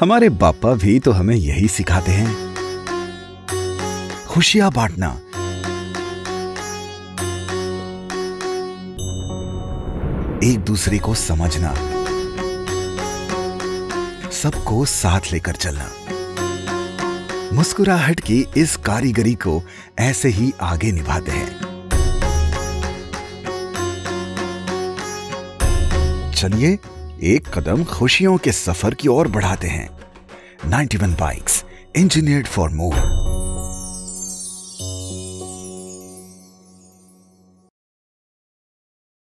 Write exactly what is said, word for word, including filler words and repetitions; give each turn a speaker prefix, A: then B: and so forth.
A: हमारे पापा भी तो हमें यही सिखाते हैं, खुशियां बांटना, एक दूसरे को समझना, सबको साथ लेकर चलना। मुस्कुराहट की इस कारीगरी को ऐसे ही आगे निभाते हैं। चलिए एक कदम खुशियों के सफर की ओर बढ़ाते हैं। Ninety one bikes, engineered for more.